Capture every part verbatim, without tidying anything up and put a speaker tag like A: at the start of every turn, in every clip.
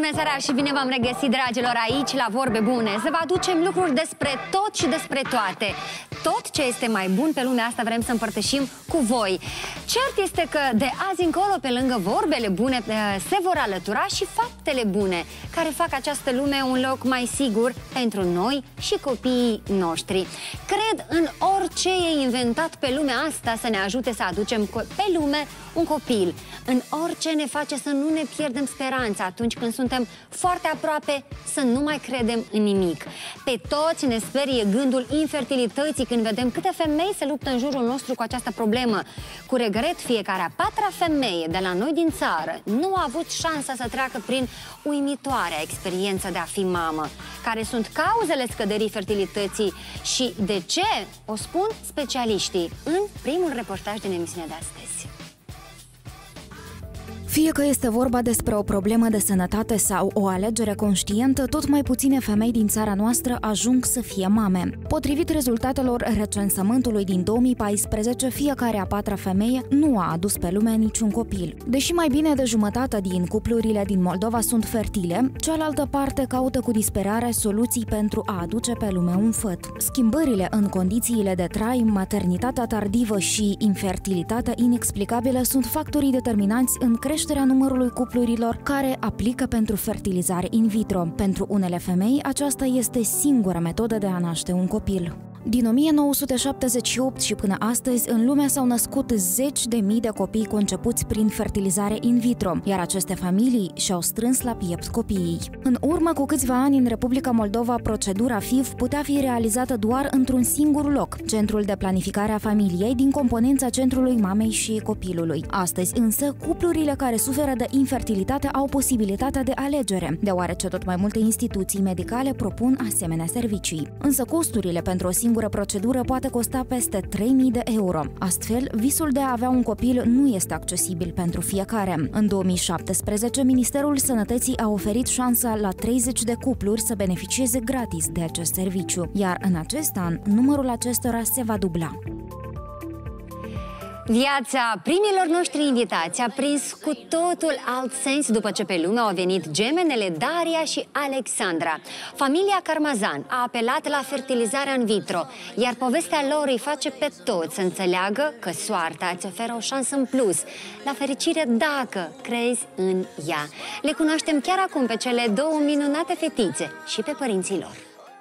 A: Bună seara și bine v-am regăsit, dragilor, aici la Vorbe Bune. Să vă aducem lucruri despre tot și despre toate. Tot ce este mai bun pe lumea asta vrem să împărtășim cu voi. Cert este că de azi încolo, pe lângă vorbele bune, se vor alătura și faptele bune, care fac această lume un loc mai sigur pentru noi și copiii noștri. Cred în orice e inventat pe lumea asta să ne ajute să aducem pe lume un copil. În orice ne face să nu ne pierdem speranța atunci când suntem foarte aproape să nu mai credem în nimic. Pe toți ne sperie gândul infertilității când vedem câte femei se luptă în jurul nostru cu această problemă. Cu regret, fiecare a patra femeie de la noi din țară nu a avut șansa să treacă prin uimitoarea experiență de a fi mamă. Care sunt cauzele scăderii fertilității și de ce? O spun specialiștii în primul reportaj din emisiunea de astăzi.
B: Fie că este vorba despre o problemă de sănătate sau o alegere conștientă, tot mai puține femei din țara noastră ajung să fie mame. Potrivit rezultatelor recensământului din două mii paisprezece, fiecare a patra femeie nu a adus pe lume niciun copil. Deși mai bine de jumătate din cuplurile din Moldova sunt fertile, cealaltă parte caută cu disperare soluții pentru a aduce pe lume un făt. Schimbările în condițiile de trai, maternitatea tardivă și infertilitatea inexplicabilă sunt factorii determinanți în creșterea creșterea numărului cuplurilor care aplică pentru fertilizare in vitro. Pentru unele femei, aceasta este singura metodă de a naște un copil. Din o mie nouă sute șaptezeci și opt și până astăzi, în lume s-au născut zeci de mii de copii concepuți prin fertilizare in vitro, iar aceste familii și-au strâns la piept copiii. În urmă cu câțiva ani, în Republica Moldova, procedura F I V putea fi realizată doar într-un singur loc, Centrul de Planificare a Familiei, din componența Centrului Mamei și Copilului. Astăzi, însă, cuplurile care suferă de infertilitate au posibilitatea de alegere, deoarece tot mai multe instituții medicale propun asemenea servicii. Însă costurile pentru o singură singură procedură poate costa peste trei mii de euro. Astfel, visul de a avea un copil nu este accesibil pentru fiecare. În două mii șaptesprezece, Ministerul Sănătății a oferit șansa la treizeci de cupluri să beneficieze gratis de acest serviciu, iar în acest an, numărul acestora se va dubla.
A: Viața primilor noștri invitați a prins cu totul alt sens după ce pe lume au venit gemenele Daria și Alexandra. Familia Carmazan a apelat la fertilizarea in vitro, iar povestea lor îi face pe toți să înțeleagă că soarta îți oferă o șansă în plus, la fericire dacă crezi în ea. Le cunoaștem chiar acum pe cele două minunate fetițe și pe părinții lor.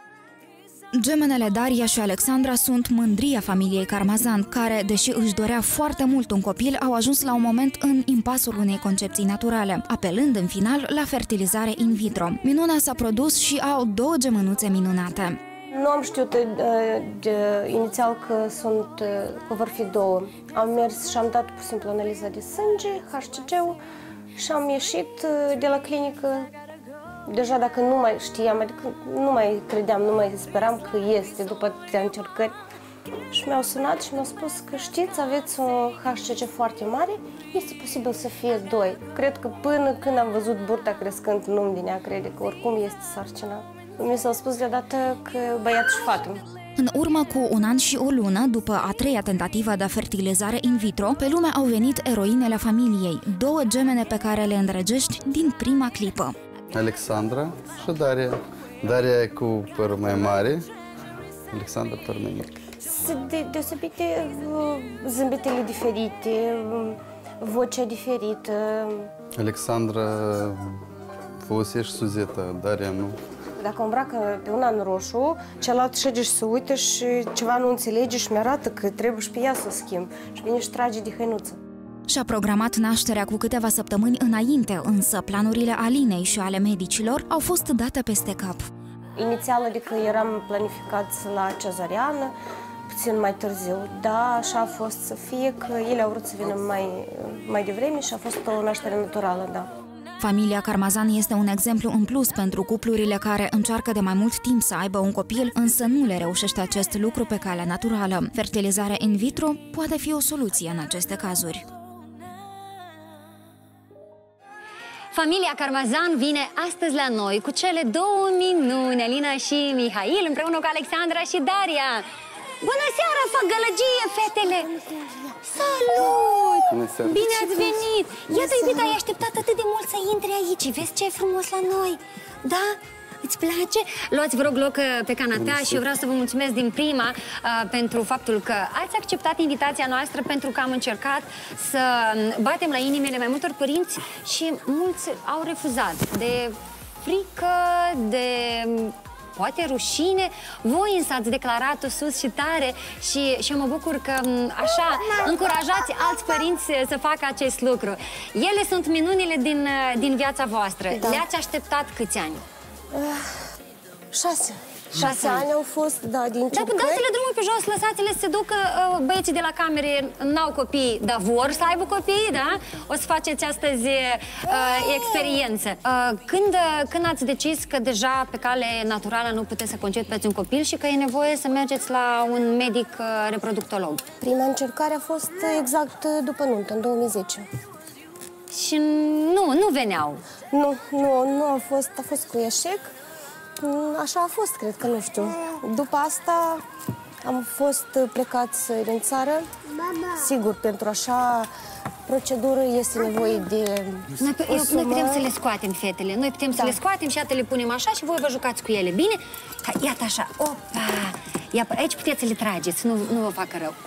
B: Gemenele Daria și Alexandra sunt mândria familiei Carmazan, care, deși își dorea foarte mult un copil, au ajuns la un moment în impasul unei concepții naturale, apelând în final la fertilizare in vitro. Minunea s-a produs și au două gemănuțe minunate.
C: Nu am știut de, de, inițial că, sunt, că vor fi două. Am mers și am dat pur și simplu analiza de sânge, H C G-ul, și am ieșit de la clinică. Deja dacă nu mai știam, adică nu mai credeam, nu mai speram că este după atâtea încercări. Și mi-au sunat și mi-au spus că știți, aveți un H C G foarte mare, este posibil să fie doi. Cred că până când am văzut burta crescând, nu-mi venea crede că oricum este sarcina. Mi s-au spus deodată că băiat și fată.
B: În urmă cu un an și o lună, după a treia tentativă de fertilizare in vitro, pe lume au venit eroinele familiei, două gemene pe care le îndrăgești din prima clipă.
D: Alexandra și Daria. Daria e cu părul mai mare, Alexandra părul mai mic.
C: Sunt de, deosebite, zâmbetele diferite, vocea diferită.
D: Alexandra folosește suzeta, Daria nu.
C: Dacă îmbracă pe una în roșu, celălalt șege și se uită și ceva nu înțelege și mi-arată că trebuie și pe ea să o schimb. Și vine și trage de hăinuță.
B: Și-a programat nașterea cu câteva săptămâni înainte, însă planurile Alinei și ale medicilor au fost date peste cap.
C: Inițial, adică eram planificați la cezariană, puțin mai târziu, dar așa a fost să fie, că ele au vrut să vină mai, mai devreme și a fost o naștere naturală, da.
B: Familia Carmazan este un exemplu în plus pentru cuplurile care încearcă de mai mult timp să aibă un copil, însă nu le reușește acest lucru pe calea naturală. Fertilizarea in vitro poate fi o soluție în aceste cazuri.
A: Familia Carmazan vine astăzi la noi cu cele două minuni, Alina și Mihail, împreună cu Alexandra și Daria. Bună seara, fac gălăgie, fetele! Salut!
D: Bună seara!
A: Bine ați venit! Iată, iubita, ai așteptat atât de mult să intri aici. Vezi ce e frumos la noi? Da? Îți place? Luați, vă rog, loc pe canapea și eu vreau să vă mulțumesc din prima uh, pentru faptul că ați acceptat invitația noastră, pentru că am încercat să batem la inimile mai multor părinți și mulți au refuzat de frică, de poate rușine. Voi însă ați declarat-o sus și tare și, și eu mă bucur că așa încurajați alți părinți să facă acest lucru. Ele sunt minunile din, din viața voastră. Da. Le-ați așteptat câți ani?
C: Uh, șase. Șase ani au fost, da, din
A: încercări. Dacă dați-le drumul pe jos, lăsați-le să se ducă, băieții de la camere n-au copii, dar vor să aibă copii, da? O să faceți astăzi uh, experiență. Uh, când, când ați decis că deja pe cale naturală nu puteți să concepeți un copil și că e nevoie să mergeți la un medic uh, reproductolog?
C: Prima încercare a fost exact după nuntă, în două mii zece.
A: Și nu, nu veneau?
C: Nu, nu, nu a fost, a fost cu eșec. Așa a fost, cred că, nu știu. După asta am fost plecați din țară. Sigur, pentru așa procedură este nevoie de
A: Noi, eu, noi putem să le scoatem, fetele. Noi putem da. să le scoatem și iată le punem așa și voi vă jucați cu ele, bine? Ha, iată așa, opa! Ia, aici puteți să le trageți, nu, nu vă facă rău.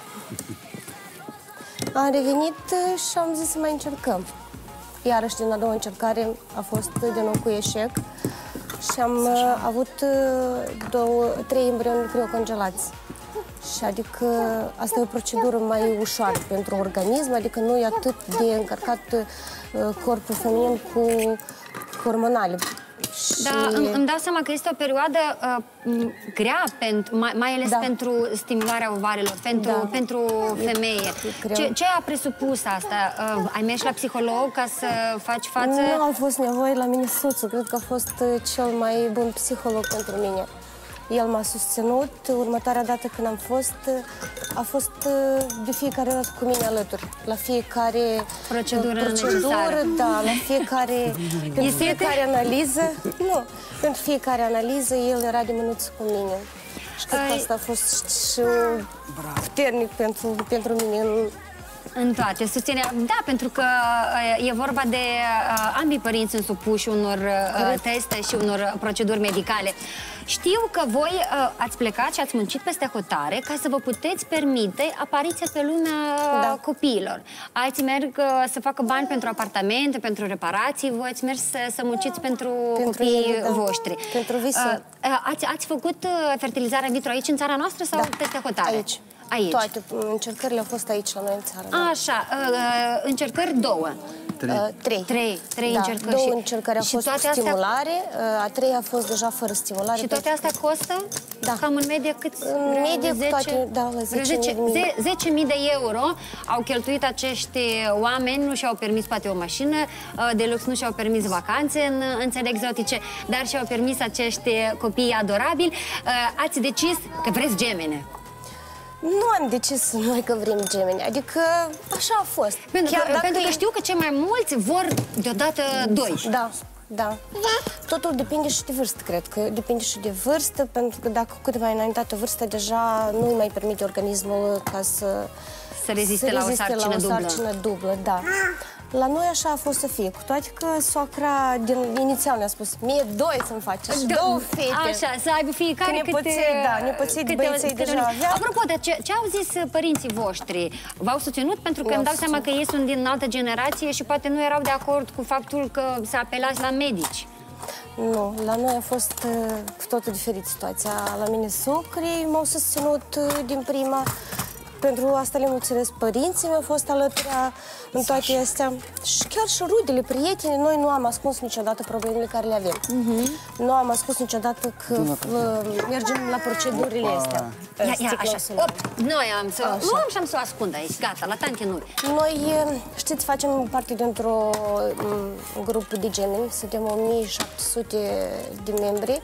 C: Am revenit și am zis să mai încercăm. Iarăși, din a doua încercare a fost din nou cu eșec. Și am uh, avut uh, două, trei embrioni criocongelați. Și adică asta e o procedură mai ușoară pentru organism, adică nu e atât de încărcat uh, corpul feminin cu hormonale.
A: Da, și... îmi, îmi dau seama că este o perioadă uh, grea, pentru, mai, mai ales da. pentru stimularea ovarelor, pentru, da. pentru femeie. Ce, ce a presupus asta? Uh, ai mers la psiholog ca să faci față?
C: Nu a fost nevoie, la mine soțul. Cred că a fost cel mai bun psiholog pentru mine. El m-a susținut. Următoarea dată când am fost, a fost de fiecare dată cu mine alături. La fiecare
A: procedură,
C: procedură da, la fiecare, pentru fiecare analiză. Nu, pentru fiecare analiză el era de mânuță cu mine. Și cred că asta a fost și puternic pentru, pentru mine în,
A: În toate, susținerea, da, pentru că uh, e vorba de uh, ambii părinți sunt supuși unor uh, teste și unor proceduri medicale. Știu că voi uh, ați plecat și ați muncit peste hotare ca să vă puteți permite apariția pe lumea da. copiilor. Alții merg uh, să facă bani pentru apartamente, pentru reparații, voi ați mers să, să munciți pentru, pentru copiii ele, da. voștri.
C: Pentru visul.
A: Uh, uh, ați, ați făcut uh, fertilizarea in vitro aici în țara noastră sau da. peste hotare?
C: Aici.
A: Aici.
C: Toate încercările au fost aici, la noi în țară. Da.
A: Așa, uh, încercări două.
C: Trei. Uh, trei.
A: Trei, trei
C: da,
A: încercări.
C: Două
A: și,
C: încercări au fost cu stimulare, astea... a treia a fost deja fără stimulare.
A: Și toate astea costă?
C: Da.
A: Cam în medie cât?
C: În medie zece, toate, da, la
A: zece mii de euro au cheltuit acești oameni, nu și-au permis poate o mașină de lux, nu și-au permis vacanțe în, în țări exotice, dar și-au permis acești copii adorabili. Ați decis că vreți gemene.
C: Nu am decis noi că vrem gemeni, adică așa a fost.
A: Pentru, că, pentru că știu că cei mai mulți vor deodată doi.
C: Da, da. Totul depinde și de vârstă, cred că. Depinde și de vârstă, pentru că dacă câteva înaintată vârstă, deja nu îi mai permite organismul ca să...
A: Să reziste, să reziste la o sarcină,
C: la o
A: dublă.
C: sarcină dublă. Da. La noi așa a fost să fie, cu toate că soacra din inițial ne-a spus mie doi să-mi faci, și două fete.
A: Așa, să aibă fiecare câte...
C: Nepoței, da, nepoței de băieței deja avea.
A: Apropo, de ce, ce au zis părinții voștri? V-au susținut? Pentru că îmi dau seama că ei sunt din altă generație și poate nu erau de acord cu faptul că se apelați la medici.
C: Nu, la noi a fost uh, cu totul diferit situația. La mine socrii m-au susținut uh, din prima. Pentru asta le mulțumesc, părinții mi-au fost alături în toate astea. Și chiar și rudele, prietenii, noi nu am ascuns niciodată problemele care le avem. Uh-huh. Nu am ascuns niciodată că mergem la procedurile astea.
A: Ia, ia, așa. Op, noi am să... Așa. Nu am și am să o ascund aici, gata, la tante nu.
C: Noi, știți, facem parte dintr-o grup de gemeni, suntem o mie șapte sute de membri,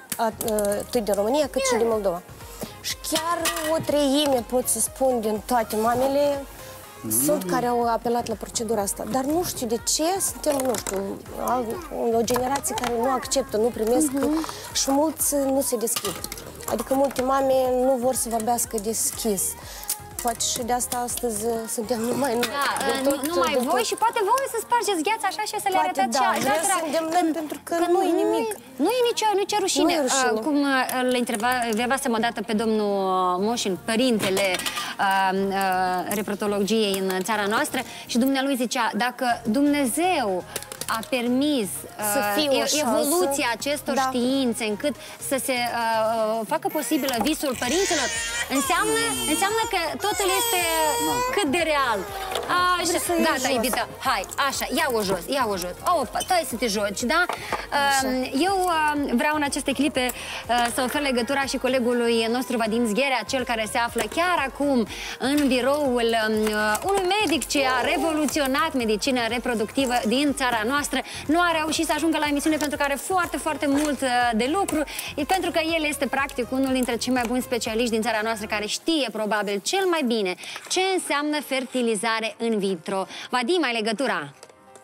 C: atât din România cât și din Moldova. Și chiar o treime, pot să spun, din toate mamele sunt care au apelat la procedura asta. Dar nu știu de ce, suntem, nu știu, o generație care nu acceptă, nu primesc uh-huh. și mulți nu se deschid. Adică multe mame nu vor să vorbească deschis. Poate și de asta astăzi suntem numai noi.
A: Da, tot, numai tot, voi tot. Și poate voi să spargeți gheața așa și să le arătați.
C: Da, vreau să îndemnăm pentru că, că nu e nimic.
A: Nu e nicio, nicio rușine.
C: Nu e rușine.
A: Uh, cum îl întrebasem odată pe domnul Moșin, părintele uh, uh, reprotologiei în țara noastră, și dumnealui zicea, dacă Dumnezeu a permis uh, evoluția acestor da. științe încât să se uh, facă posibilă visul părinților, înseamnă, înseamnă că totul este cât de real. Așa, gata, iubită, hai, așa, ia-o jos, ia-o jos. Opa, stai să te joci, da? Uh, eu uh, vreau în aceste clipe uh, să ofer legătura și colegului nostru Vadim Zgherea, cel care se află chiar acum în biroul uh, unui medic ce a revoluționat medicina reproductivă din țara noastră. Nu a reușit să ajungă la emisiune pentru că are foarte, foarte mult de lucru, pentru că el este practic unul dintre cei mai buni specialiști din țara noastră care știe probabil cel mai bine ce înseamnă fertilizare in vitro. Vadim, ai legătura?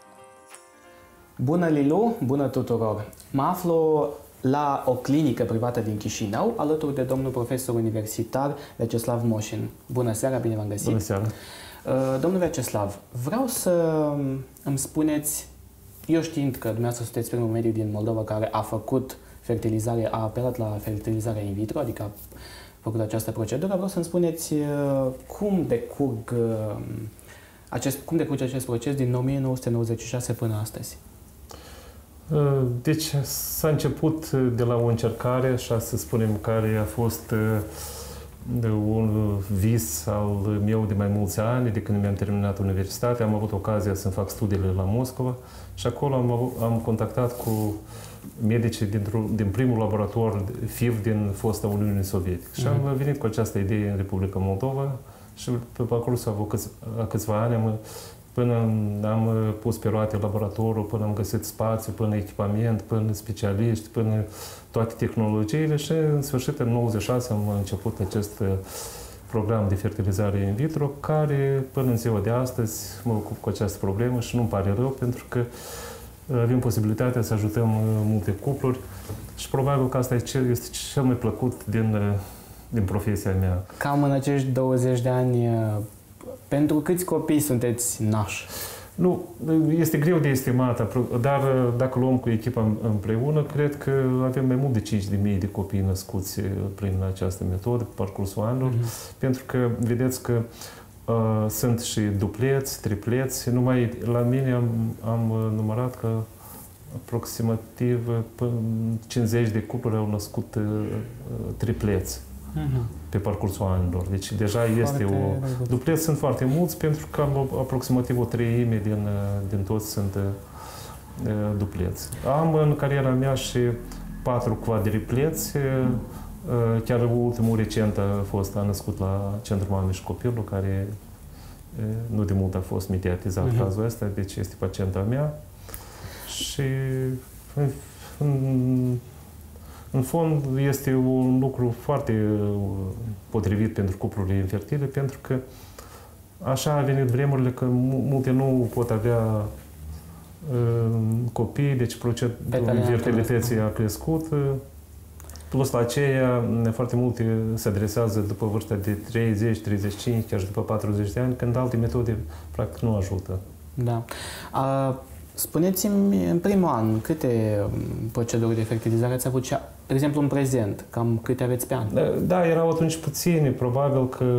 E: Bună, Lilu! Bună tuturor! Mă aflu la o clinică privată din Chișinău, alături de domnul profesor universitar Vyacheslav Moșin. Bună seara, bine v-am găsit!
F: Bună seara!
E: Domnul Vyacheslav, vreau să îmi spuneți, eu știind că dumneavoastră sunteți primul medic din Moldova care a făcut fertilizare, a apelat la fertilizarea in vitro, adică a făcut această procedură, vreau să-mi spuneți cum decurg acest, cum decurge acest proces din o mie nouă sute nouăzeci și șase până astăzi.
F: Deci s-a început de la o încercare, așa să spunem, care a fost un vis al meu de mai mulți ani, de când mi-am terminat universitatea. Am avut ocazia să-mi fac studiile la Moscova și acolo am, avut, am contactat cu medicii din primul laborator F I V din fosta Uniune Sovietică. Și am venit cu această idee în Republica Moldova și pe parcursul a câțiva ani am, până am pus pe roate laboratorul, până am găsit spațiu, până echipament, până specialiști, până toate tehnologiile și în sfârșit în nouăzeci și șase am început acest program de fertilizare in vitro, care până în ziua de astăzi mă ocup cu această problemă și nu-mi pare rău pentru că avem posibilitatea să ajutăm multe cupluri și probabil că asta este cel mai plăcut din, din profesia mea.
E: Cam în acești douăzeci de ani, pentru câți copii sunteți nași?
F: Nu, este greu de estimat, dar dacă luăm cu echipa împreună, cred că avem mai mult de cinci de mii de copii născuți prin această metodă, pe parcursul anilor, mm-hmm. pentru că vedeți că uh, sunt și dupleți, tripleți. Numai la mine am, am numărat că aproximativ cincizeci de cupluri au născut uh, tripleți. Pe parcursul anilor. Deci deja este foarte o... Dupleți sunt foarte mulți pentru că am aproximativ o treime din, din toți sunt uh, dupleți. Am în cariera mea și patru quadripleți. Uh, chiar ultimul recent a fost, a născut la Centrul Mamei și Copilul, care uh, nu de mult a fost mediatizat uh-huh. cazul ăsta, deci este pacienta mea. Și în, în, În fond, este un lucru foarte potrivit pentru cuplurile infertile, pentru că așa a venit vremurile că multe nu pot avea uh, copii, deci procesul infertilității a crescut. Plus la aceea, foarte multe se adresează după vârsta de treizeci, treizeci și cinci, chiar și după patruzeci de ani, când alte metode practic nu ajută.
E: Da. A... Spuneți-mi, în primul an, câte proceduri de fertilizare ați avut, de exemplu, în prezent? Cam câte aveți pe an?
F: Da, da, erau atunci puțini. Probabil că,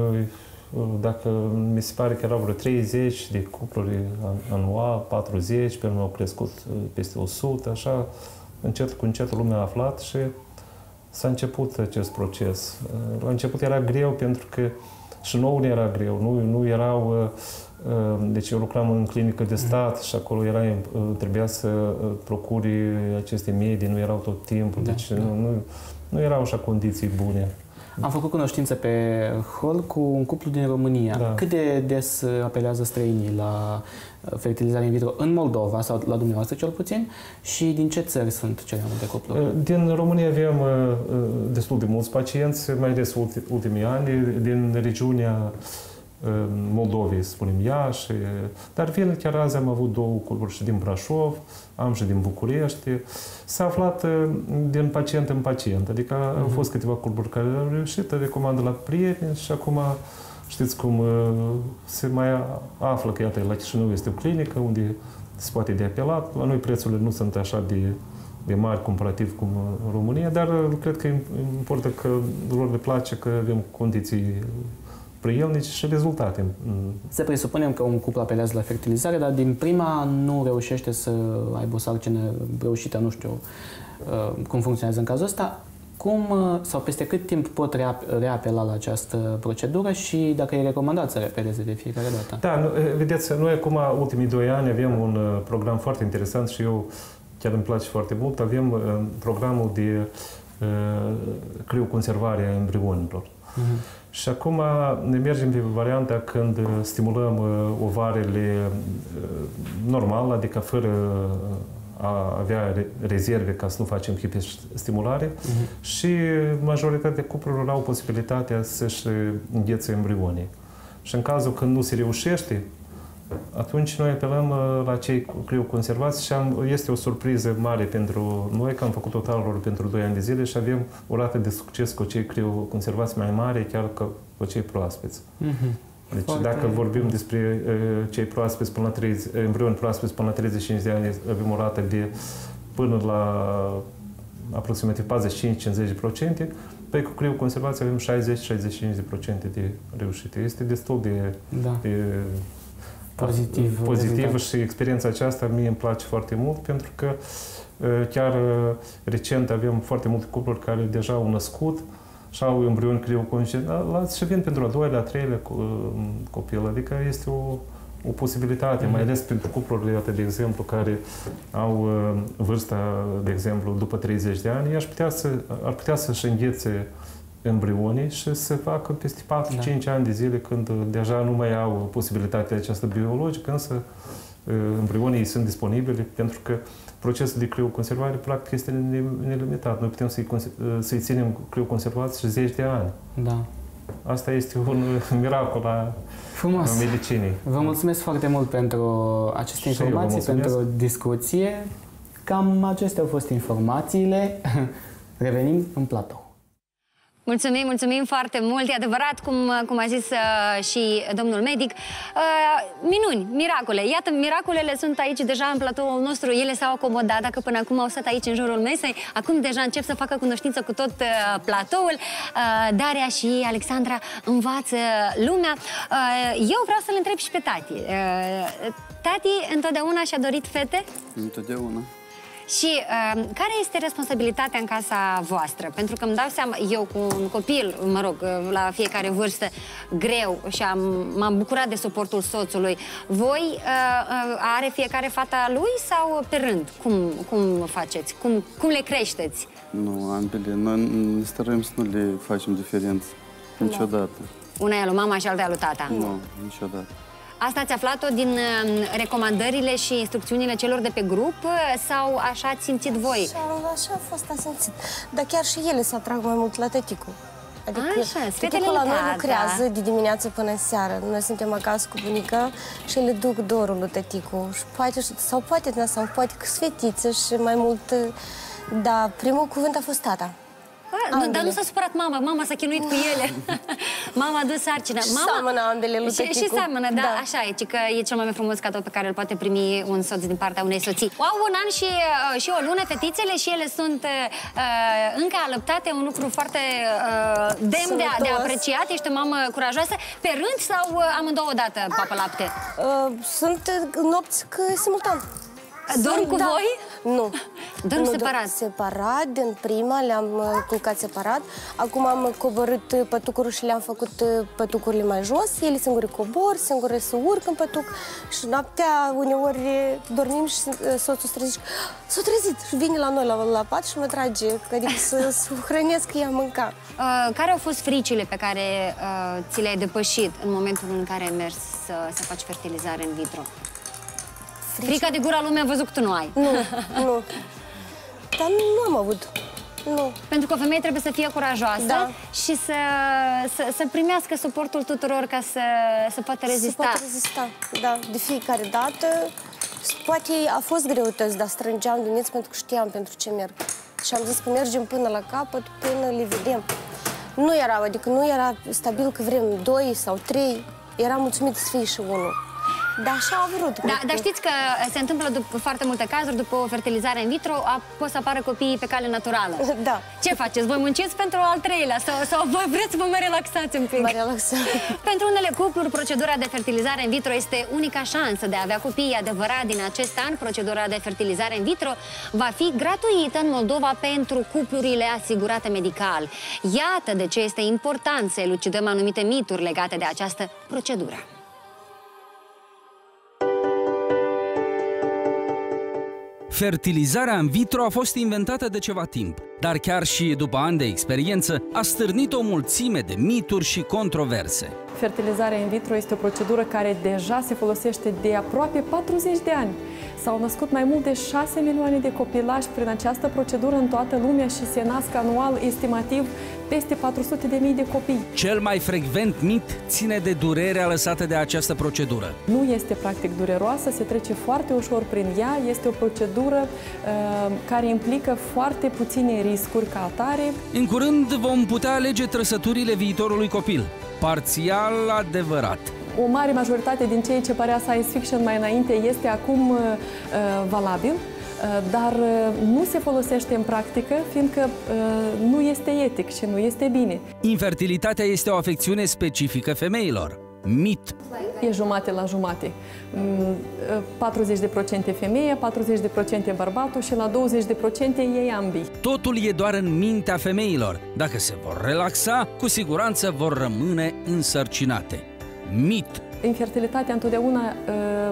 F: dacă mi se pare că erau vreo treizeci de cupluri anual, patruzeci, pe urmă au crescut peste o sută, așa, încet cu încet lumea a aflat și s-a început acest proces. La început era greu pentru că și nouă ne era greu, nu, nu erau... Deci eu lucram în clinică de stat și acolo era, trebuia să procuri aceste medii, nu erau tot timpul, da, deci da. Nu, nu, nu erau așa condiții bune.
E: Am făcut cunoștință pe hol cu un cuplu din România. Da. Cât de des apelează străinii la fertilizare in vitro în Moldova, sau la dumneavoastră cel puțin, și din ce țări sunt cele mai multe cupluri?
F: Din România avem destul de mulți pacienți, mai ales ultimii ani, din regiunea Moldovei, să spunem, Iași, dar vin chiar azi am avut două cupluri și din Brașov, am și din București. S-a aflat din pacient în pacient, adică uh-huh. au fost câteva cupluri care au reușit, recomandă la prieteni și acum știți cum se mai află că, iată, la Chișinău este o clinică unde se poate de apelat. La noi prețurile nu sunt așa de, de mari comparativ cu în România, dar cred că importă că lor le place că avem condiții prielnice și rezultate.
E: Să presupunem că un cuplu apelează la fertilizare, dar din prima nu reușește să aibă o sarcină reușită, nu știu cum funcționează în cazul ăsta. Cum sau peste cât timp pot reapela la această procedură și dacă e recomandat să reapeleze de fiecare dată?
F: Da, nu, vedeți, noi acum, ultimii doi ani, avem un program foarte interesant și eu chiar îmi place foarte mult. Avem uh, programul de uh, crioconservare a embrionilor. Uh-huh. Și acum ne mergem pe varianta când stimulăm uh, ovarele uh, normal, adică fără a avea rezerve ca să nu facem hiperstimulare uh-huh. și majoritatea cuplurilor au posibilitatea să-și înghețe embrionii. Și în cazul când nu se reușește, atunci noi apelăm la cei crioconservați și am, este o surpriză mare pentru noi că am făcut totalul pentru doi ani de zile și avem o rată de succes cu cei crioconservați mai mare chiar că cu cei proaspeți. Uh-huh. Deci foarte dacă vorbim despre uh, cei proaspeți până la treizeci, embrioni proaspeți până la treizeci și cinci de ani, avem o rată de până la aproximativ patruzeci și cinci cincizeci la sută, pe cu crioconservați avem șaizeci șaizeci și cinci la sută de reușite. Este destul de,
E: da.
F: de
E: pozitiv,
F: pozitivă și experiența aceasta mie îmi place foarte mult pentru că chiar recent avem foarte multe cupluri care deja au născut și au embrioni crioconservați și vin pentru a doilea, a treilea copil. Adică este o, o posibilitate, mm-hmm. mai ales pentru cuplurile, de exemplu, care au vârsta, de exemplu, după treizeci de ani, ar putea, să, ar putea să-și înghețe embrionii și să facă peste patru cinci da. ani de zile când deja nu mai au posibilitatea aceasta biologică, însă embrionii sunt disponibili pentru că procesul de crioconservare practic este nelimitat. Noi putem să-i, să-i ținem crioconservați și zeci de ani.
E: Da.
F: Asta este un miracol a
E: Frumos.
F: medicinei.
E: Vă mulțumesc foarte mult pentru aceste informații, pentru discuție. Cam acestea au fost informațiile. Revenim în platou.
A: Mulțumim, mulțumim foarte mult. E adevărat, cum, cum a zis uh, și domnul medic, uh, minuni, miracole. Iată, miracolele sunt aici deja în platoul nostru. Ele s-au acomodat, dacă până acum au stat aici în jurul mesei, acum deja încep să facă cunoștință cu tot uh, platoul. Uh, Daria și Alexandra învață lumea. Uh, eu vreau să-l întreb și pe tati. Uh, tati întotdeauna și-a dorit fete?
D: Întotdeauna. Și
A: uh, care este responsabilitatea în casa voastră? Pentru că îmi dau seama, eu cu un copil, mă rog, la fiecare vârstă, greu și m-am bucurat de suportul soțului. Voi, uh, are fiecare fata lui sau pe rând? Cum, cum faceți? Cum, cum le creșteți?
D: Nu, ambele. Noi ne stărăm să nu le facem diferență. Niciodată.
A: Una e a lui mama și alta e a lui tata?
D: Nu, niciodată.
A: Asta ați aflat-o din uh, recomandările și instrucțiunile celor de pe grup sau așa ați simțit voi?
C: Așa, așa a fost, a simțit. Dar chiar și ele se atrag mai mult la tăticul. Adică tăticul la noi lucrează de dimineață până seară. Noi suntem acasă cu bunica și le duc dorul lui tăticul. Și poate, sau poate, sau poate că fetiță și mai mult. Dar primul cuvânt a fost tata.
A: Nu, dar nu s-a supărat mama, mama s-a chinuit cu ele. Mama a dus sarcina.
C: Și mama, seamănă ambele lui tăticul.
A: Și seamănă, da, da, așa e, că e cel mai frumos cadou pe care îl poate primi un soț din partea unei soții. Au un an și, și o lună fetițele și ele sunt uh, încă alăptate, un lucru foarte uh, demn de, de apreciat. Ești o mamă curajoasă. Pe rând sau uh, amândouă odată papă lapte?
C: Uh, sunt nopți simultan.
A: Dorm cu
C: da.
A: voi?
C: Nu.
A: Dorm nu, separat?
C: Separat, din prima le-am culcat separat. Acum am coborât pătucurul și le-am făcut pătucurile mai jos. Ele singure cobor, singure se urcă în pătuc. Și noaptea, uneori, dormim și soțul se trezește. S-a trezit și vine la noi la, la pat și mă trage, adică să, să hrănesc ea mânca.
A: Uh, care au fost fricile pe care uh, ți le-ai depășit în momentul în care ai mers să, să faci fertilizare in vitro? Frica de gura lumea a văzut că tu nu ai.
C: Nu, nu. Dar nu am avut. Nu.
A: Pentru că o femeie trebuie să fie curajoasă
C: Da.
A: și să, să, să primească suportul tuturor ca să, să poată rezista.
C: Se poate rezista, da, de fiecare dată. Poate a fost greutăți, dar strângeam din minți pentru că știam pentru ce merg. Și am zis că mergem până la capăt, până le vedem. Nu era, adică nu era stabil că vrem doi sau trei, eram mulțumit să fie și unul. Da, așa a vrut.
A: Da, dar știți că se întâmplă după foarte multe cazuri, după o fertilizare in vitro, a, pot să apară copiii pe cale naturală.
C: Da.
A: Ce faceți? Voi munciți pentru al treilea sau, sau voi vreți să vă mai relaxați un pic?
C: Mă relaxăm.
A: Pentru unele cupluri, procedura de fertilizare in vitro este unica șansă de a avea copii. Adevărat, din acest an, procedura de fertilizare in vitro va fi gratuită în Moldova pentru cuplurile asigurate medical. Iată de ce este important să elucidăm anumite mituri legate de această procedură.
G: Fertilizarea in vitro a fost inventată de ceva timp, dar chiar și după ani de experiență a stârnit o mulțime de mituri și controverse.
H: Fertilizarea in vitro este o procedură care deja se folosește de aproape patruzeci de ani. S-au născut mai mult de șase milioane de copilași prin această procedură în toată lumea și se nasc anual, estimativ, peste patru sute de mii de copii.
G: Cel mai frecvent mit ține de durerea lăsată de această procedură.
H: Nu este practic dureroasă, se trece foarte ușor prin ea, este o procedură uh, care implică foarte puține riscuri ca atare.
G: În curând vom putea alege trăsăturile viitorului copil. Parțial adevărat.
H: O mare majoritate din ceea ce părea science fiction mai înainte este acum uh, valabil, uh, dar uh, nu se folosește în practică, fiindcă uh, nu este etic și nu este bine.
G: Infertilitatea este o afecțiune specifică femeilor. Mit.
H: E jumate la jumate. patruzeci de procente femeie, patruzeci de procente bărbatul și la douăzeci de procente ei ambii.
G: Totul e doar în mintea femeilor. Dacă se vor relaxa, cu siguranță vor rămâne însărcinate. Mit.
H: Infertilitatea întotdeauna uh,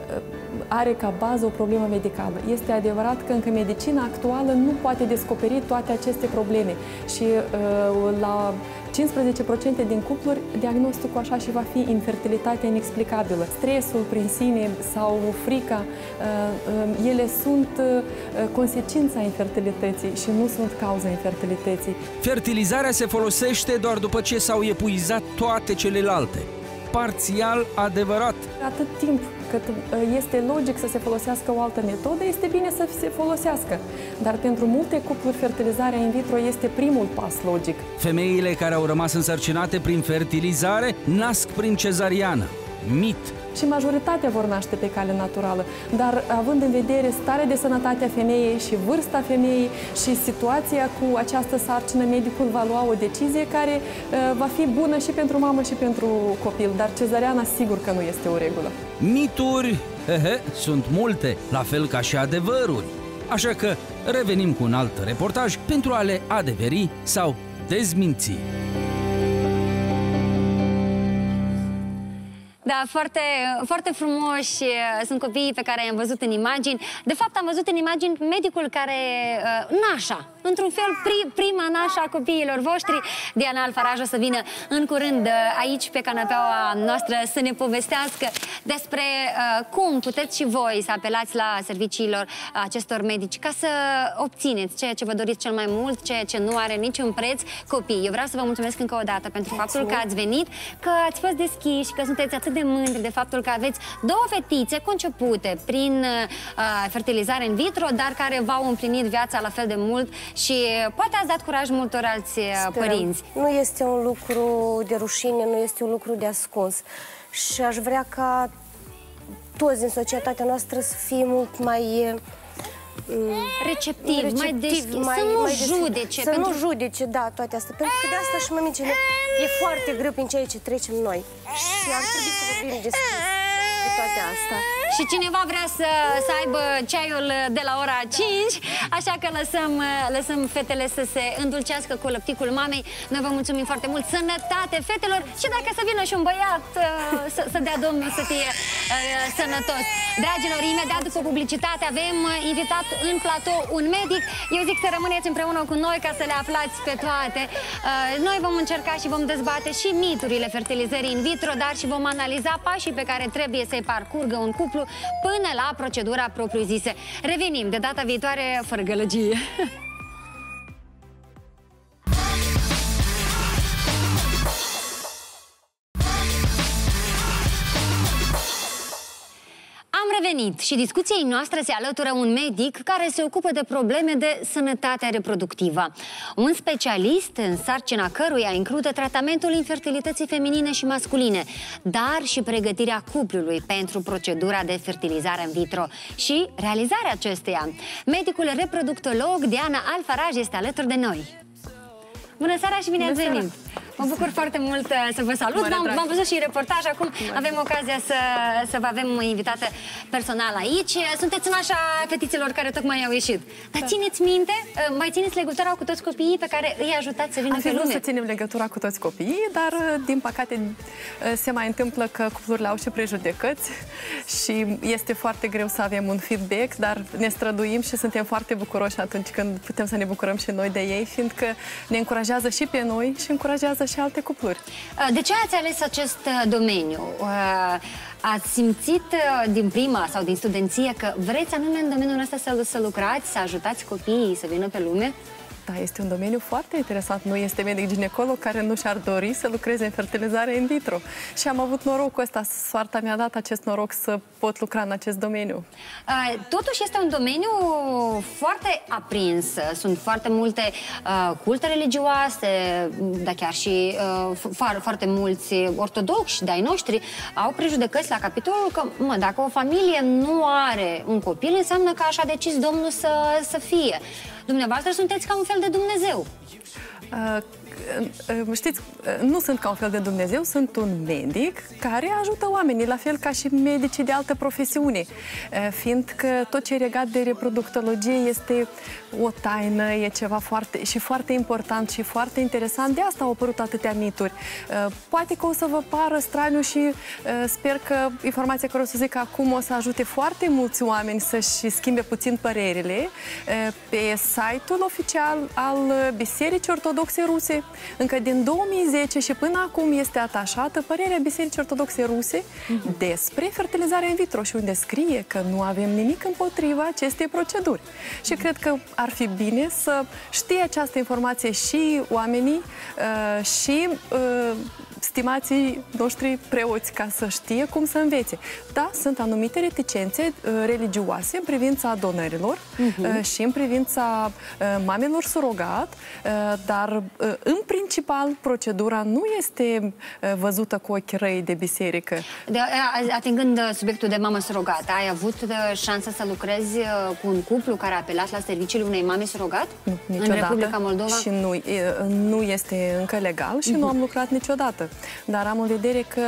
H: are ca bază o problemă medicală. Este adevărat că încă medicina actuală nu poate descoperi toate aceste probleme și uh, la cincisprezece procente din cupluri diagnosticul așa și va fi infertilitatea inexplicabilă. Stresul prin sine sau frica, uh, uh, ele sunt uh, consecința infertilității și nu sunt cauza infertilității.
G: Fertilizarea se folosește doar după ce s-au epuizat toate celelalte. Parțial adevărat.
H: Atât timp cât este logic să se folosească o altă metodă, este bine să se folosească. Dar pentru multe cupluri, fertilizarea in vitro este primul pas logic.
G: Femeile care au rămas însărcinate prin fertilizare nasc prin cezariană. Mit.
H: Și majoritatea vor naște pe cale naturală, dar având în vedere starea de sănătate a femeii și vârsta femeii și situația cu această sarcină, medicul va lua o decizie care uh, va fi bună și pentru mamă și pentru copil, dar cezariana sigur că nu este o regulă.
G: Mituri, hehe, sunt multe, la fel ca și adevăruri. Așa că revenim cu un alt reportaj pentru a le adeveri sau dezminți.
A: Da, foarte, foarte frumoși sunt copiii pe care i-am văzut în imagini. De fapt, am văzut în imagini medicul care, uh, nașa, într-un fel, pri, prima nașa a copiilor voștri. Diana Alfaraj o să vină în curând aici, pe canapeaua noastră, să ne povestească despre uh, cum puteți și voi să apelați la serviciilor acestor medici ca să obțineți ceea ce vă doriți cel mai mult, ceea ce nu are niciun preț, copii. Eu vreau să vă mulțumesc încă o dată pentru faptul că ați venit, că ați fost deschiși, că sunteți atât de mândri de faptul că aveți două fetițe concepute prin uh, fertilizare in vitro, dar care v-au împlinit viața la fel de mult și poate ați dat curaj multor alți uh, părinți.
C: Nu este un lucru de rușine, nu este un lucru de ascuns. Și aș vrea ca toți din societatea noastră să fie mult mai
A: receptiv, mai deschis,
C: mai,
A: să nu
C: mai
A: judece.
C: Să
A: pentru...
C: nu judece, da, toate astea. Pentru că de asta și mămicile e foarte greu prin ceea ce trecem noi. Și ar trebui să vorbim deschis de toate astea.
A: Și cineva vrea să, să aibă ceaiul de la ora cinci, așa că lăsăm, lăsăm fetele să se îndulcească cu lăpticul mamei. Noi vă mulțumim foarte mult. Sănătate fetelor și dacă să vină și un băiat să, să dea Domnul să fie uh, sănătos. Dragilor, imediat după publicitate avem invitat în platou un medic. Eu zic să rămâneți împreună cu noi ca să le aflați pe toate. Uh, noi vom încerca și vom dezbate și miturile fertilizării in vitro, dar și vom analiza pașii pe care trebuie să-i parcurgă un cuplu până la procedura propriu-zisă. Revenim de data viitoare fără gălăgie. revenit și discuției noastre se alătură un medic care se ocupă de probleme de sănătate reproductivă. Un specialist în sarcina căruia include tratamentul infertilității feminine și masculine, dar și pregătirea cuplului pentru procedura de fertilizare in vitro și realizarea acesteia. Medicul reproductolog Diana Alfaraj este alături de noi. Bună seara și bine ați venit! Mă bucur foarte mult să vă salut. V-am văzut și în reportaj. Acum avem ocazia să, să vă avem invitată personal aici. Sunteți în așa fetițelor care tocmai au ieșit. Dar țineți minte, mai țineți legătura cu toți copiii pe care îi ajutați să vină pe lume?
H: Să ținem legătura cu toți copiii, dar din păcate se mai întâmplă că cuplurile au și prejudecăți și este foarte greu să avem un feedback, dar ne străduim și suntem foarte bucuroși atunci când putem să ne bucurăm și noi de ei, fiindcă ne încurajează și pe noi și încurajează și alte cupluri.
A: De ce ați ales acest domeniu? Ați simțit din prima sau din studenție că vreți anume în domeniul ăsta să, să lucrați, să ajutați copiii să vină pe lume?
H: Da, este un domeniu foarte interesant. Nu este medic ginecolog care nu și-ar dori să lucreze în fertilizare in vitro. Și am avut norocul ăsta, soarta mi-a dat acest noroc să pot lucra în acest domeniu.
A: Totuși este un domeniu foarte aprins. Sunt foarte multe uh, culte religioase, dar chiar și uh, foarte mulți ortodoxi de-ai noștri au prejudecăți la capitolul că, mă, dacă o familie nu are un copil, înseamnă că așa a decis Domnul să, să fie. Dumneavoastră sunteți ca un fel de Dumnezeu.
H: Uh, știți, nu sunt ca un fel de Dumnezeu, sunt un medic care ajută oamenii, la fel ca și medicii de altă profesiune, fiindcă tot ce e legat de reproductologie este o taină, e ceva foarte și foarte important și foarte interesant. De asta au apărut atâtea mituri. Poate că o să vă pară straniu și sper că informația care o să zic acum o să ajute foarte mulți oameni să-și schimbe puțin părerile. Pe site-ul oficial al Bisericii Ortodoxe Ruse, încă din două mii zece și până acum este atașată părerea Bisericii Ortodoxe Ruse uh-huh. despre fertilizarea in vitro și unde scrie că nu avem nimic împotriva acestei proceduri. Și cred că ar fi bine să știe această informație și oamenii uh, și uh, stimații noștri preoți, ca să știe cum să învețe. Da, sunt anumite reticențe uh, religioase în privința donărilor uh-huh. uh, și în privința uh, mamelor surogat, uh, dar uh, în principal procedura nu este uh, văzută cu ochi răi de biserică.
A: De, atingând subiectul de mamă surogată, ai avut uh, șansa să lucrezi uh, cu un cuplu care a apelat la serviciile unei mame surogat?
H: Nu, niciodată.
A: În Republica Moldova?
H: Și nu, uh, nu este încă legal și uh-huh. nu am lucrat niciodată. Dar am în vedere că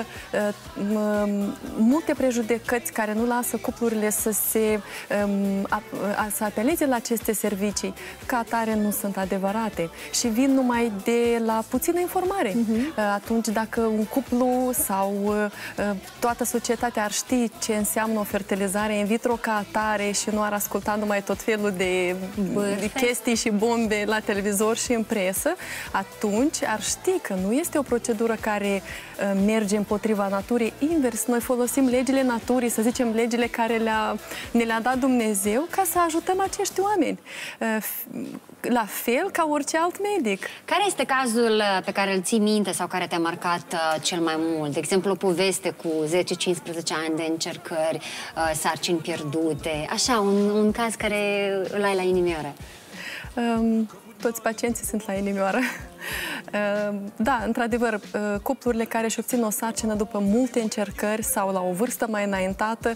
H: uh, multe prejudecăți care nu lasă cuplurile să se um, a, a, să apeleze la aceste servicii, ca atare nu sunt adevărate și vin numai de la puțină informare. Uh-huh. uh, atunci dacă un cuplu sau uh, toată societatea ar ști ce înseamnă o fertilizare in vitro ca atare și nu ar asculta numai tot felul de, de chestii și bombe la televizor și în presă, atunci ar ști că nu este o procedură care merge împotriva naturii. Invers, noi folosim legile naturii, să zicem legile care le-a, ne le-a dat Dumnezeu ca să ajutăm acești oameni. La fel ca orice alt medic.
A: Care este cazul pe care îl ții minte sau care te-a marcat cel mai mult? De exemplu, o poveste cu zece cincisprezece ani de încercări, sarcini pierdute, așa, un, un caz care îl ai la inimioară.
H: Um, toți pacienții sunt la inimioară. Da, într-adevăr, cuplurile care își obțin o sarcină după multe încercări sau la o vârstă mai înaintată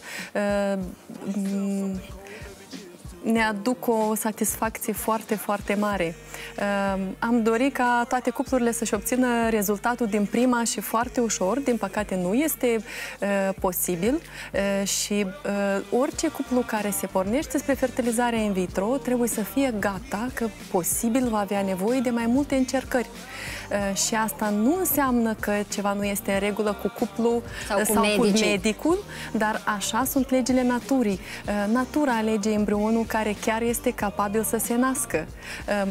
H: ne aduc o satisfacție foarte, foarte mare. Am dorit ca toate cuplurile să-și obțină rezultatul din prima și foarte ușor. Din păcate nu este posibil și orice cuplu care se pornește spre fertilizarea in vitro trebuie să fie gata că posibil va avea nevoie de mai multe încercări. Și asta nu înseamnă că ceva nu este în regulă cu cuplu sau cu, sau cu medicul, dar așa sunt legile naturii. Natura alege embrionul care chiar este capabil să se nască.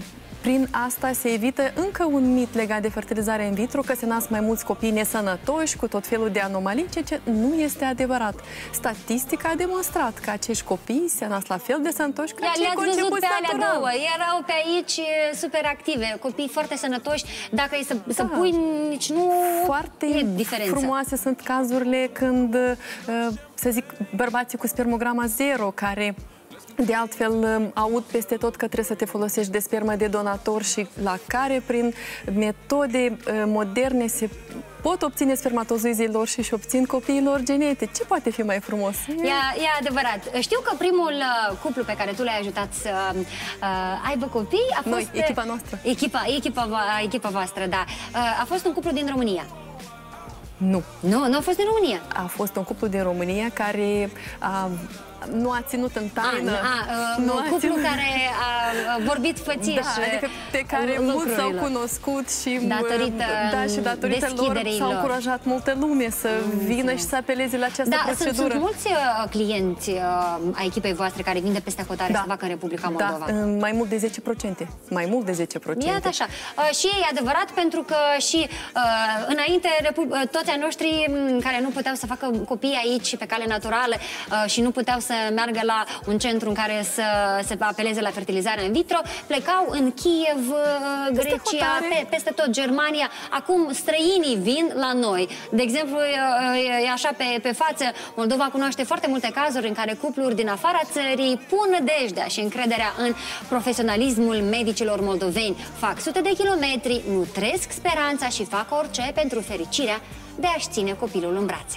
H: prin asta se evită încă un mit legat de fertilizare in vitro, că se nasc mai mulți copii nesănătoși cu tot felul de anomalii, ceea ce nu este adevărat. Statistica a demonstrat că acești copii se nasc la fel de sănătoși ca cei concepuți
A: pe alea
H: natural.
A: două. Erau pe aici super active, copii foarte sănătoși. Dacă e să, da. să pui, nici nu
H: foarte
A: e diferență.
H: Frumoase sunt cazurile când, să zic, bărbații cu spermograma zero, care de altfel aud peste tot că trebuie să te folosești de spermă de donator și la care, prin metode moderne, se pot obține spermatozoizii lor și își obțin copiilor genetici. Ce poate fi mai frumos?
A: E, e adevărat. Știu că primul uh, cuplu pe care tu l-ai ajutat să uh, aibă copii a fost...
H: Noi, echipa noastră.
A: Echipa, echipa, echipa voastră, da. Uh, a fost un cuplu din România.
H: Nu.
A: Nu, nu a fost din România.
H: A fost un cuplu din România care a... nu a ținut în taină.
A: A, a, nu un cuplu ținut... care a vorbit fățiș.
H: Da, adică pe care mulți s-au cunoscut și
A: datorită,
H: da, și datorită lor s-au încurajat multă lume să vină și să apeleze la această
A: da,
H: procedură.
A: Sunt, sunt mulți uh, clienți uh, ai echipei voastre care vin de peste hotare da. să facă în Republica Moldova.
H: Da, mai mult de zece la sută. Mai mult de zece la sută.
A: Iată așa. Uh, și e adevărat pentru că și uh, înainte toți ai noștri care nu puteau să facă copii aici pe cale naturală uh, și nu puteau să meargă la un centru în care să se apeleze la fertilizare in vitro, plecau în Kiev, Grecia, pe, peste tot Germania. Acum străinii vin la noi. De exemplu, e așa pe, pe față, Moldova cunoaște foarte multe cazuri în care cupluri din afara țării pun nădejdea și încrederea în profesionalismul medicilor moldoveni. Fac sute de kilometri, nu trăiesc speranța și fac orice pentru fericirea de a-și ține copilul în brațe.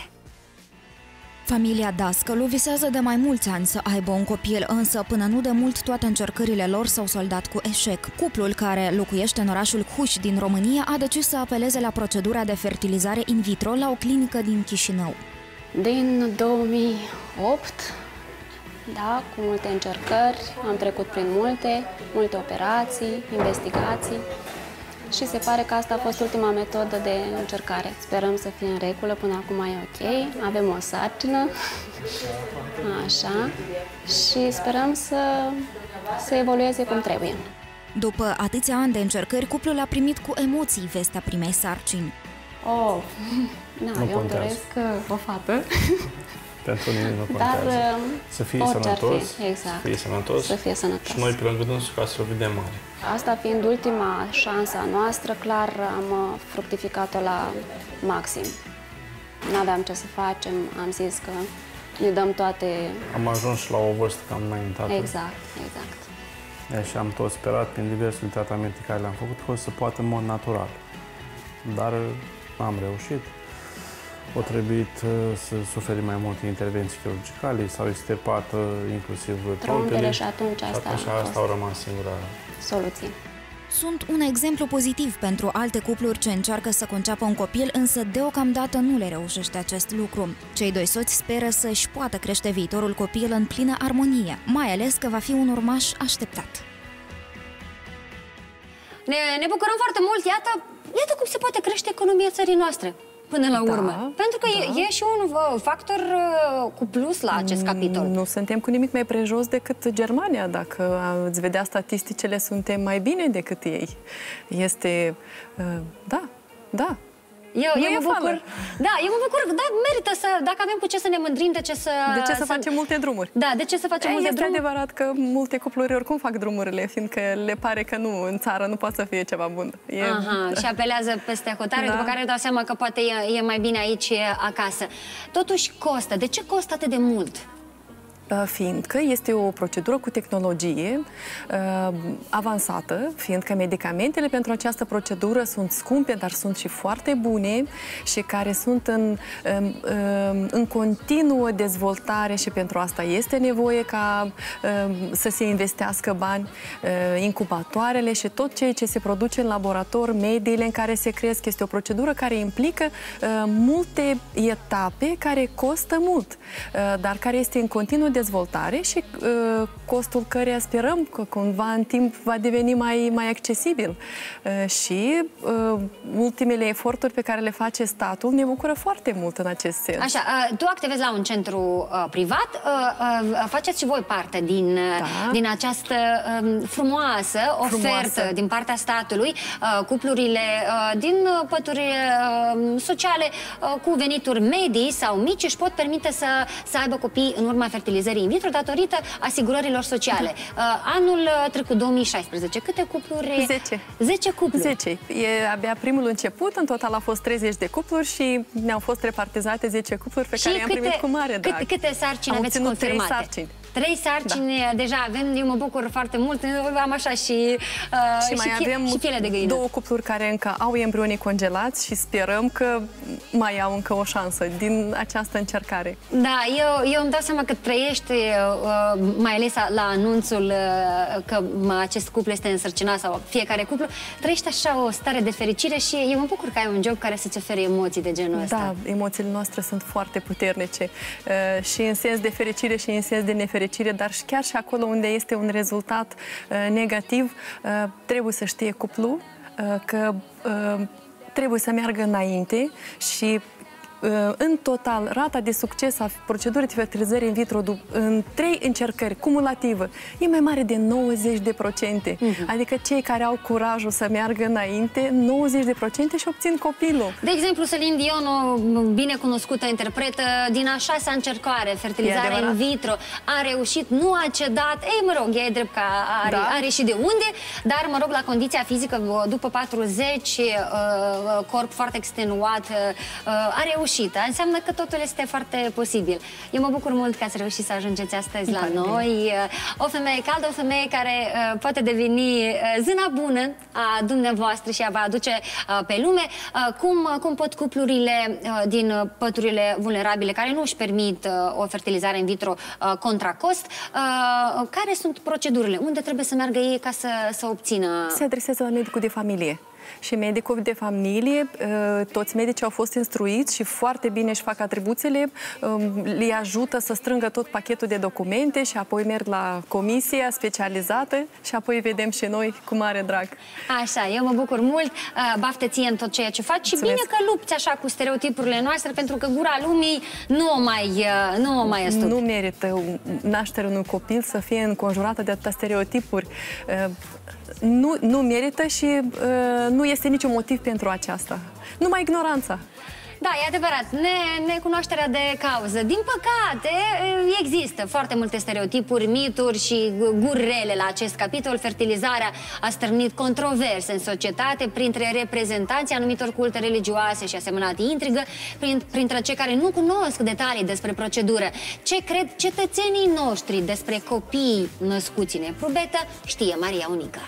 B: Familia Dascălu visează de mai mulți ani să aibă un copil, însă până nu de mult toate încercările lor s-au soldat cu eșec. Cuplul, care locuiește în orașul Huș din România, a decis să apeleze la procedura de fertilizare in vitro la o clinică din Chișinău.
I: Din două mii opt, da, cu multe încercări, am trecut prin multe, multe operații, investigații. Și se pare că asta a fost ultima metodă de încercare. Sperăm să fie în regulă, până acum e ok, avem o sarcină, așa, și sperăm să, să evolueze cum trebuie.
B: După atâția ani de încercări, cuplul a primit cu emoții vestea primei sarcini.
I: Oh, na, eu îmi doresc o fată.
J: Pentru nimeni nu contează. Dar, să fie sănătos,
I: fi, exact.
J: să fie sănătos,
I: să fie sănătos.
J: Și noi pe lângă dânsul ca să-l vedem mare.
I: Asta fiind ultima șansă a noastră, clar am fructificat-o la maxim. N-aveam ce să facem, am zis că ne dăm toate...
J: Am ajuns la o vârstă cam înaintată.
I: Exact, exact.
J: Și am tot sperat prin diversele tratamente care le-am făcut că o să poată în mod natural. Dar am reușit. O trebuit să suferi mai multe intervenții chirurgicale, s-au extirpat inclusiv trompele
I: și atunci asta,
J: și asta au rămas singura
I: soluție.
B: Sunt un exemplu pozitiv pentru alte cupluri ce încearcă să conceapă un copil, însă deocamdată nu le reușește acest lucru. Cei doi soți speră să-și poată crește viitorul copil în plină armonie, mai ales că va fi un urmaș așteptat.
A: Ne, ne bucurăm foarte mult, iată, iată cum se poate crește economia țării noastre. Până la urmă. Da, Pentru că da. e, e și un uh, factor uh, cu plus la acest capitol.
H: Nu suntem cu nimic mai prejos decât Germania. Dacă îți vedea statisticile, suntem mai bine decât ei. Este... Uh, da, da.
A: Eu, eu mă bucur. Da, eu mă bucur. Da, merită să, dacă avem cu ce să ne mândrim, de ce să...
H: De ce să, să
A: facem
H: multe drumuri?
A: Da, de ce să facem multe
H: este
A: drumuri?
H: Este adevărat că multe cupluri oricum fac drumurile, fiindcă le pare că nu, în țară nu poate să fie ceva bun. E...
A: Aha, și apelează peste hotare, da. După care dau seama că poate e, e mai bine aici acasă. Totuși costă. De ce costă atât de mult?
H: Fiindcă este o procedură cu tehnologie uh, avansată, fiindcă medicamentele pentru această procedură sunt scumpe, dar sunt și foarte bune și care sunt în, uh, uh, în continuă dezvoltare și pentru asta este nevoie ca uh, să se investească bani, uh, incubatoarele și tot ceea ce se produce în laborator, mediile în care se cresc. Este o procedură care implică uh, multe etape care costă mult, uh, dar care este în continuă dezvoltare și uh, costul căreia sperăm că cumva în timp va deveni mai, mai accesibil. Uh, și uh, ultimele eforturi pe care le face statul ne bucură foarte mult în acest sens.
A: Așa, uh, tu activezi la un centru uh, privat, uh, uh, faceți și voi parte din, da. din această uh, frumoasă ofertă frumoasă. din partea statului, uh, cuplurile uh, din pături uh, sociale uh, cu venituri medii sau mici își pot permite să, să aibă copii în urma fertilizării in vitro datorită asigurărilor sociale. Uh, anul trecut, două mii șaisprezece, câte cupluri?
H: zece.
A: zece cupluri?
H: zece. E abia primul început, în total a fost treizeci de cupluri și ne-au fost repartizate zece cupluri pe
A: și
H: care i-am primit cu mare drag.
A: Câte, câte sarcini
H: Am
A: aveți confirmate?
H: trei sarcini.
A: Trei sarcini, da. deja avem, eu mă bucur foarte mult, am așa și uh,
H: și mai
A: și
H: avem
A: și piele de găină.
H: două cupluri care încă au embrionii congelați și sperăm că mai au încă o șansă din această încercare.
A: Da, eu, eu îmi dau seama că trăiești, uh, mai ales la anunțul uh, că acest cuplu este însărcinat sau fiecare cuplu, trăiești așa o stare de fericire și eu mă bucur că ai un job care să-ți ofere emoții de genul ăsta.
H: Da, emoțiile noastre sunt foarte puternice uh, și în sens de fericire și în sens de nefericire, dar și chiar și acolo unde este un rezultat uh, negativ, uh, trebuie să știe cuplul uh, că uh, trebuie să meargă înainte și în total, rata de succes a procedurii de fertilizare in vitro în trei încercări cumulativă e mai mare de nouăzeci de procente. Uh-huh. Adică cei care au curajul să meargă înainte, nouăzeci de procente și obțin copilul.
A: De exemplu, Celine Dion, o binecunoscută interpretă, din a șasea încercare, fertilizarea in vitro, a reușit, nu a cedat, ei, mă rog, e drept că are, da. are și de unde, dar, mă rog, la condiția fizică, după patruzeci, corp foarte extenuat, a reușit. Înseamnă că totul este foarte posibil. Eu mă bucur mult că ați reușit să ajungeți astăzi la noi. O femeie caldă, o femeie care uh, poate deveni uh, zâna bună a dumneavoastră și a vă aduce uh, pe lume. Uh, cum, cum pot cuplurile uh, din păturile vulnerabile care nu își permit uh, o fertilizare in vitro uh, contra cost, uh, care sunt procedurile? Unde trebuie să meargă ei ca să, să obțină?
H: Se adresează la medicul de familie. Și medicul de familie, toți medicii au fost instruiți și foarte bine își fac atribuțiile, le ajută să strângă tot pachetul de documente și apoi merg la comisia specializată și apoi vedem și noi cu mare drag.
A: Așa, eu mă bucur mult, baftă ție în tot ceea ce faci și bine că lupți așa cu stereotipurile noastre, pentru că gura lumii nu o mai, nu o mai astupi.
H: Nu merită nașterea unui copil să fie înconjurată de atâtea stereotipuri. Nu, nu merită și uh, nu este niciun motiv pentru aceasta. Numai ignoranța.
A: Da, e adevărat. Ne, necunoașterea de cauză. Din păcate, există foarte multe stereotipuri, mituri și guri rele la acest capitol. Fertilizarea a stârnit controverse în societate printre reprezentanții anumitor culte religioase și asemănate intrigă, printre cei care nu cunosc detalii despre procedură. Ce cred cetățenii noștri despre copiii născuți în eprobetă, știe Maria Unica.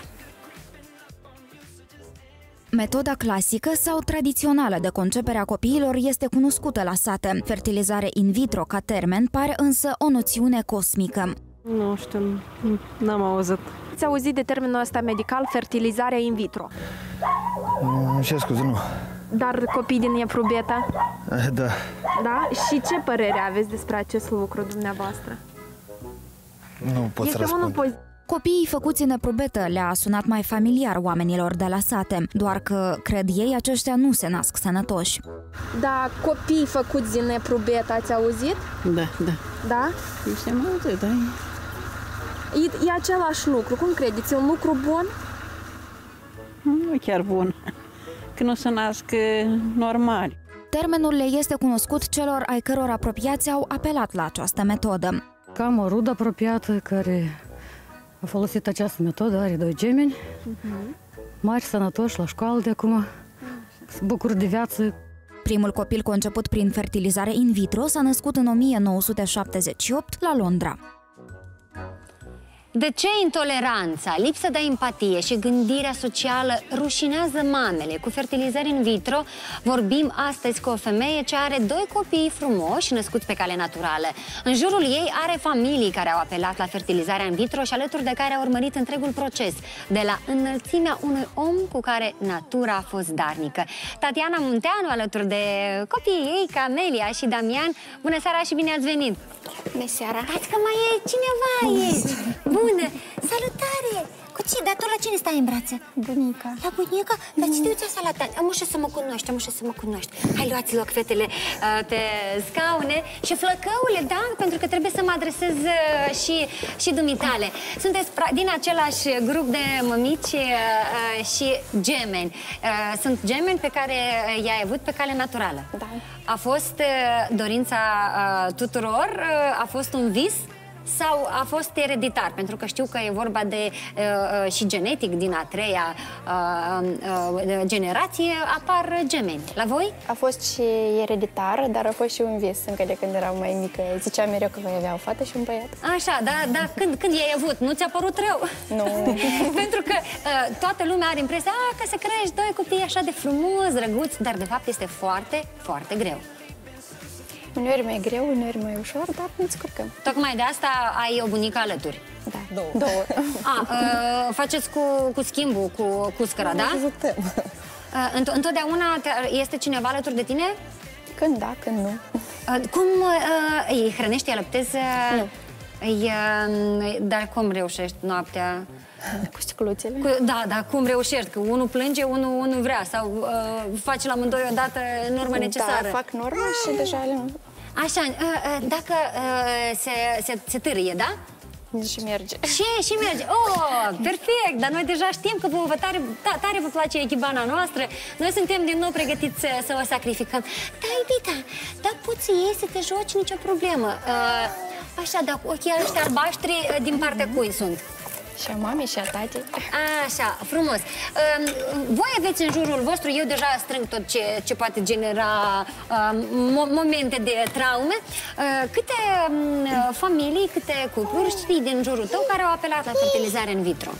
B: Metoda clasică sau tradițională de concepere a copiilor este cunoscută la sate. Fertilizare in vitro ca termen pare însă o noțiune cosmică.
K: Nu știu, n-am auzit.
L: Ați auzit de termenul ăsta medical, fertilizarea in vitro?
M: Ce scuze, nu.
L: Dar copii din eprubeta?
M: Da.
L: Da? Și ce părere aveți despre acest lucru dumneavoastră?
M: Nu pot să răspund.
B: Copiii făcuți în eprobetă le-a sunat mai familiar oamenilor de la sate, doar că, cred ei, aceștia nu se nasc sănătoși.
L: Da, copii făcuți din eprobetă, ați auzit?
N: Da, da.
L: Da?
N: Nu știu, auzit, da.
L: E, e același lucru, cum credeți? E un lucru bun?
N: Nu e chiar bun, că nu se nasc normal.
B: Termenul le este cunoscut celor ai căror apropiați au apelat la această metodă.
O: Am o rudă apropiată care a folosit această metodă, are doi gemeni, uh-huh. mari, sănătoși, la școală de acum, se bucură de viață.
B: Primul copil conceput prin fertilizare in vitro s-a născut în o mie nouă sute șaptezeci și opt la Londra.
A: De ce intoleranța, lipsa de empatie și gândirea socială rușinează mamele cu fertilizări in vitro? Vorbim astăzi cu o femeie ce are doi copii frumoși născuți pe cale naturală. În jurul ei are familii care au apelat la fertilizarea in vitro și alături de care au urmărit întregul proces, de la înălțimea unui om cu care natura a fost darnică. Tatiana Munteanu alături de copiii ei, Camelia și Damian. Bună seara și bine ați venit!
P: Bună seara!
A: Ați că mai e cineva aici! Bună! Salutare! Cu ce? Dar tu la cine stai în brațe?
P: Bunica.
A: La bunica? Dar ce te uiți așa la tine? Am ușă să mă cunoști, am ușă să mă cunoști. Hai, luați loc, fetele, pe scaune. Și flăcăule, da? Pentru că trebuie să mă adresez și, și dumitale. Sunteți din același grup de mămici și gemeni. Sunt gemeni pe care i-ai avut pe cale naturală.
P: Da.
A: A fost dorința tuturor? A fost un vis? Sau a fost ereditar? Pentru că știu că e vorba de uh, și genetic, din a treia uh, uh, generație apar gemeni. La voi?
P: A fost și ereditar, dar a fost și un vis încă de când eram mai mică. Ziceam mereu că voi avea o fată și un băiat.
A: Așa, dar da, când, când i-ai avut? Nu ți-a părut rău?
P: Nu.
A: Pentru că uh, toată lumea are impresia ah, că să crești doi copii așa de frumos, drăguți, dar de fapt este foarte, foarte greu.
P: Uneori mai greu, uneori mai ușor, dar ne descurcăm.
A: Tocmai de asta ai o bunică alături.
P: Da, două. două.
A: A, uh, faceți cu, cu schimbul, cu, cu scăra, da? Uh, întotdeauna este cineva alături de tine?
P: Când da, când nu.
A: Uh, cum uh, îi hrănești, îi alăptezi? Uh,
P: nu.
A: Îi, uh, dar cum reușești noaptea?
P: Cu sticluțele?
A: Cu, da, da, cum reușești? Că unul plânge, unul, unul vrea. Sau uh, faci la amândoi odată norma necesară.
P: Da, fac norma și deja le...
A: Așa, uh, uh, dacă uh, se, se, se târâie, da?
P: Și merge.
A: Și, și merge. Oh, perfect! Dar noi deja știm că vă tare, da, tare vă place echibana noastră. Noi suntem din nou pregătiți să, să o sacrificăm. Da, iubita, dar poți să iei să te joci, nicio problemă. Uh, așa, dar ochii ăștia albaștri din partea cui sunt?
P: Și a mamei și a tatei.
A: Așa, frumos. Voi aveți în jurul vostru, eu deja strâng tot ce, ce poate genera mo momente de traume. Câte familii, câte cupluri știi din jurul tău care au apelat la fertilizare in vitro?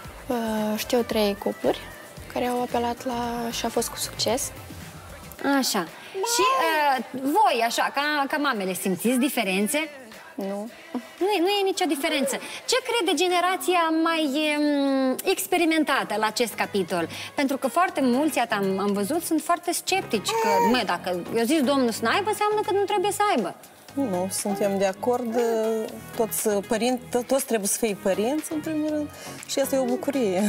P: Știu trei cupluri care au apelat la și a fost cu succes.
A: Așa. Și voi, așa, ca, ca mamele, simțiți diferențe?
P: Nu.
A: Nu e, nu e nicio diferență. Ce crede generația mai um, experimentată la acest capitol? Pentru că foarte mulți, am, am văzut, sunt foarte sceptici că, mă, dacă eu zis domnul să n-aibă, înseamnă că nu trebuie să aibă.
Q: Nu, suntem de acord, toți părinți, toți trebuie să fie părinți, în primul rând, și asta e o bucurie.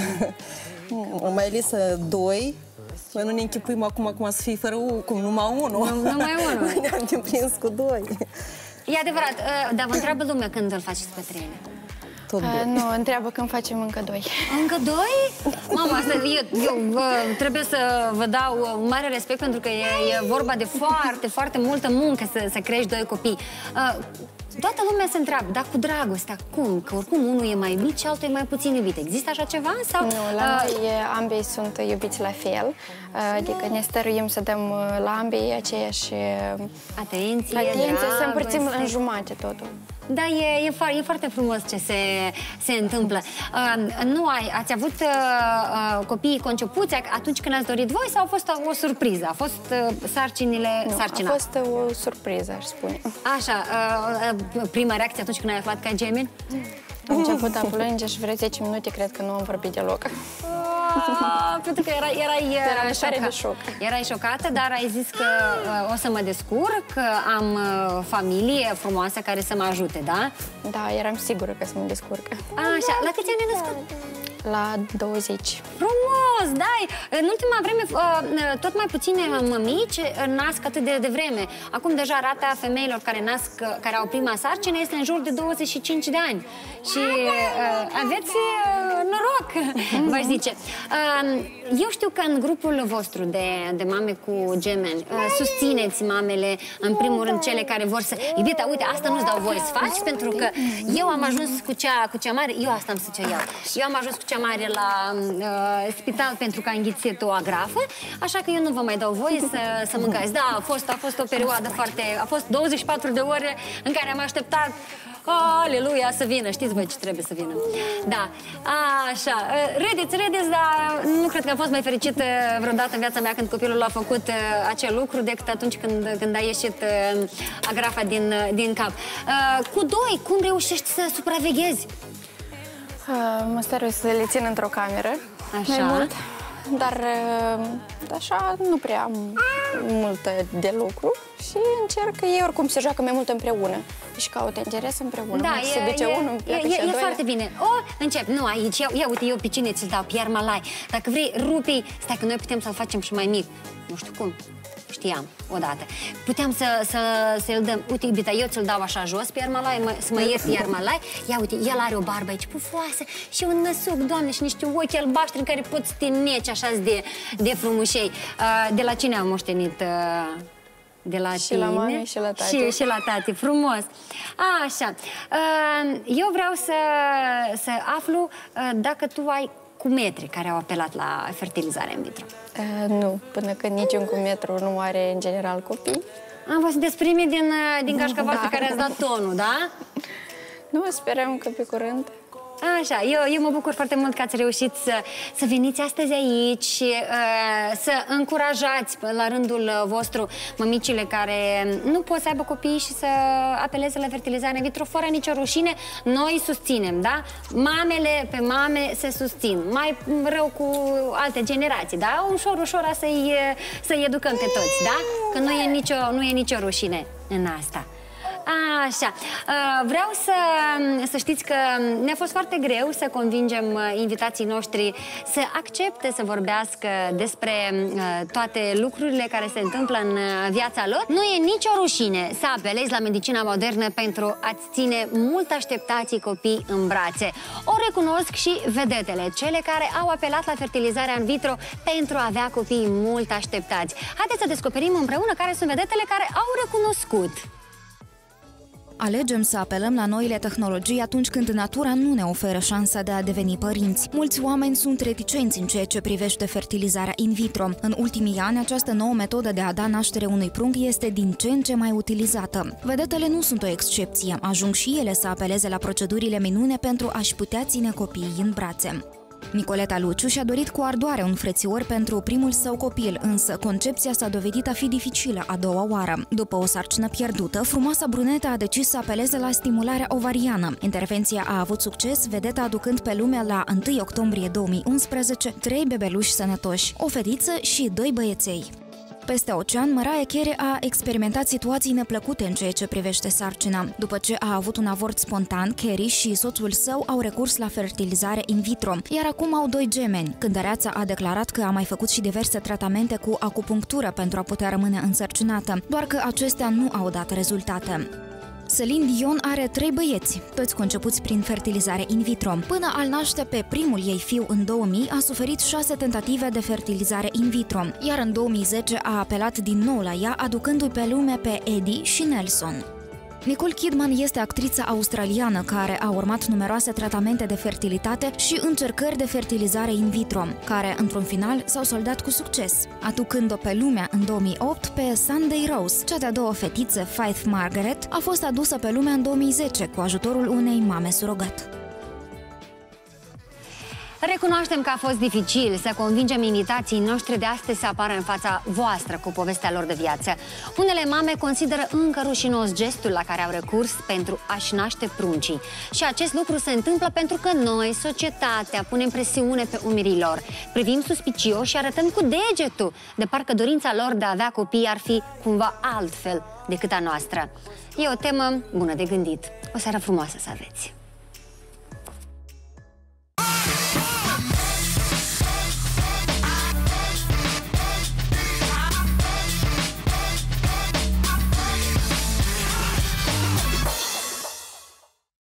Q: Mai ales doi. Noi nu ne închipuim acum, acum să fie fără cum numai unul.
A: Nu, numai unul.
Q: Ne-am prins cu doi.
A: E adevărat, dar vă întreabă lumea când îl faceți pe trei.
P: Tot doi. Nu, întreabă când facem încă doi.
A: Încă doi? Mama, asta, eu, eu vă, trebuie să vă dau un mare respect pentru că e, e vorba de foarte, foarte multă muncă să, să crești doi copii. Toată lumea se întreabă, dar cu dragostea, cum? Că oricum unul e mai iubit și altul e mai puțin iubit. Există așa ceva? Sau,
P: nu, la uh, noi ambei sunt iubiți la fel. Adică ne stăruim să dăm la ambei aceeași
A: atenție,
P: atenție să împărțim în jumate totul.
A: Da, e, e, e foarte frumos ce se, se întâmplă. Uh, nu ai, ați avut uh, copiii concepuți atunci când ați dorit voi sau a fost o, o surpriză? A fost uh, sarcinile,
P: nu,
A: sarcina?
P: a fost o surpriză, aș spune.
A: Așa, uh, prima reacție atunci când ai aflat că ai gemeni?
P: Am început a plânge și vreo zece minute cred că nu am vorbit deloc.
A: Ah, pentru că erai, erai,
P: erai șoca. de șoc.
A: Erai șocată, dar ai zis că uh, o să mă descurc, că am uh, familie frumoasă care să mă ajute, da?
P: Da, eram sigură că să mă descurc.
A: Așa, la câți ani ai născut?
P: La douăzeci.
A: Frumos, da! În ultima vreme, tot mai puține mămici nasc atât de devreme. Acum deja rata femeilor care nasc, care au prima sarcină este în jur de douăzeci și cinci de ani. Și uh, aveți uh, noroc, v-aș zice. Uh, eu știu că în grupul vostru de, de mame cu gemeni uh, susțineți mamele, în primul rând cele care vor să... Iubita, uite, asta nu-ți dau voie să faci, pentru că eu am ajuns cu cea, cu cea mare, eu asta am să ce iau. Eu am ajuns cu cea mare la uh, spital pentru că a înghițit o agrafă, așa că eu nu vă mai dau voie să, să mâncați. Da, a fost, a fost o perioadă foarte... A fost douăzeci și patru de ore în care am așteptat aleluia, să vină, știți voi ce trebuie să vină. Da, așa, râdeți, râdeți, dar nu cred că am fost mai fericită vreodată în viața mea când copilul a făcut acel lucru decât atunci când, când a ieșit agrafa din, din cap. Cu doi, cum reușești să supraveghezi?
P: Mă stărui să le țin într-o cameră,
A: așa.
P: Mai mult, dar așa nu prea am mult de lucru și încerc, ei oricum se joacă mai mult împreună și caută interes împreună.
A: Da,
P: se
A: e,
P: duce
A: e,
P: unul,
A: e, e, e foarte bine. O, încep, nu aici, ia, ia uite, eu pe cine ți-l dau, Pierre Malai. Dacă vrei, rupi, stai că noi putem să-l facem și mai mic. Nu știu cum. Știam, odată. Puteam să, să, să-l dăm, uite, iubita, eu ți-l dau așa jos, Pierre Malai, mă, să mă iert Pierre Malai. Ia uite, el are o barbă aici pufoasă și un năsuc, Doamne, și niște ochi albaștri în care poți să te neci așa de, de frumușei. De la cine am moștenit? De la
P: și
A: tine?
P: la mame și la tati.
A: Și, și la tati, frumos. Așa, eu vreau să, să aflu dacă tu ai cumetri care au apelat la fertilizarea in vitro.
P: Uh, nu, până când niciun cumetru nu are în general copii.
A: Am văzut despre primii din, din gașca voastră
P: Da.
A: care ați dat tonul, da?
P: Nu, sperăm că pe curând.
A: Așa, eu, eu mă bucur foarte mult că ați reușit să, să veniți astăzi aici și uh, să încurajați la rândul vostru mămicile care nu pot să aibă copii și să apeleze la fertilizare in vitro fără nicio rușine. Noi susținem, da? Mamele pe mame se susțin. Mai rău cu alte generații, da? Ușor, ușor să-i să-i educăm pe toți, da? Că nu e nicio, nu e nicio rușine în asta. Așa, vreau să, să știți că ne-a fost foarte greu să convingem invitații noștri să accepte să vorbească despre toate lucrurile care se întâmplă în viața lor. Nu e nicio rușine să apelezi la medicina modernă pentru a-ți ține mult așteptații copii în brațe. O recunosc și vedetele, cele care au apelat la fertilizarea in vitro pentru a avea copii mult așteptați. Haideți să descoperim împreună care sunt vedetele care au recunoscut.
B: Alegem să apelăm la noile tehnologii atunci când natura nu ne oferă șansa de a deveni părinți. Mulți oameni sunt reticenți în ceea ce privește fertilizarea in vitro. În ultimii ani, această nouă metodă de a da naștere unui prunc este din ce în ce mai utilizată. Vedetele nu sunt o excepție. Ajung și ele să apeleze la procedurile minune pentru a-și putea ține copiii în brațe. Nicoleta Luciu și-a dorit cu ardoare un frățior pentru primul său copil, însă concepția s-a dovedit a fi dificilă a doua oară. După o sarcină pierdută, frumoasa brunetă a decis să apeleze la stimularea ovariană. Intervenția a avut succes, vedeta aducând pe lume la întâi octombrie două mii unsprezece trei bebeluși sănătoși, o fetiță și doi băieței. Peste ocean, Mariah Carey a experimentat situații neplăcute în ceea ce privește sarcina. După ce a avut un avort spontan, Carey și soțul său au recurs la fertilizare in vitro, iar acum au doi gemeni. Cântăreața a declarat că a mai făcut și diverse tratamente cu acupunctură pentru a putea rămâne însărcinată, doar că acestea nu au dat rezultate. Celine Dion are trei băieți, toți concepuți prin fertilizare in vitro. Până al naște pe primul ei fiu în două mii, a suferit șase tentative de fertilizare in vitro, iar în două mii zece a apelat din nou la ea, aducându-i pe lume pe Eddie și Nelson. Nicole Kidman este actrița australiană care a urmat numeroase tratamente de fertilitate și încercări de fertilizare in vitro, care, într-un final, s-au soldat cu succes, aducând-o pe lume în două mii opt pe Sunday Rose. Cea de-a doua fetiță, Faith Margaret, a fost adusă pe lume în două mii zece cu ajutorul unei mame surogat.
A: Recunoaștem că a fost dificil să convingem invitații noștri de astăzi să apară în fața voastră cu povestea lor de viață. Unele mame consideră încă rușinos gestul la care au recurs pentru a-și naște pruncii. Și acest lucru se întâmplă pentru că noi, societatea, punem presiune pe umerii lor. Privim suspicios și arătăm cu degetul, de parcă dorința lor de a avea copii ar fi cumva altfel decât a noastră. E o temă bună de gândit. O seară frumoasă să aveți!